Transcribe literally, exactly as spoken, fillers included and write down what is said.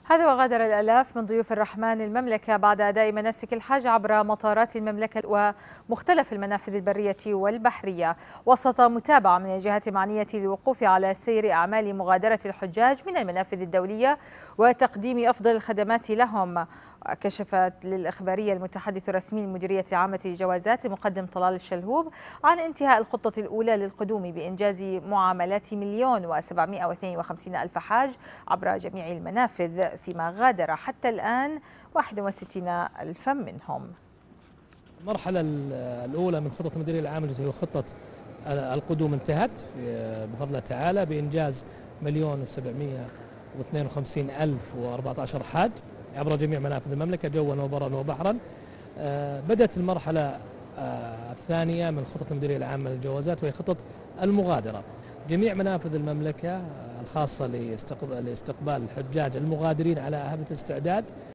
هذا وغادر الآلاف من ضيوف الرحمن المملكة بعد أداء مناسك الحج عبر مطارات المملكة ومختلف المنافذ البرية والبحرية، وسط متابعة من الجهات المعنية للوقوف على سير أعمال مغادرة الحجاج من المنافذ الدولية وتقديم أفضل الخدمات لهم. كشفت للإخبارية المتحدث الرسمي لمديرية عامة الجوازات المقدم طلال الشلهوب عن انتهاء الخطة الأولى للقدوم بإنجاز معاملات مليون وسبعمائة واثنين وخمسين ألف حاج عبر جميع المنافذ، فيما غادر حتى الآن واحد وستين ألفا منهم. المرحلة الأولى من خطة المديرية العامة هي خطة القدوم انتهت بفضل الله تعالى بإنجاز مليون وسبعمائة واثنين وخمسين ألف وأربعة عشر حاج عبر جميع منافذ المملكة جوا وبرا وبحرا. بدأت المرحلة الثانية من خطة المديرية العامة للجوازات وهي خطة المغادرة. جميع منافذ المملكة الخاصة لاستقبال الحجاج المغادرين على أهبة الاستعداد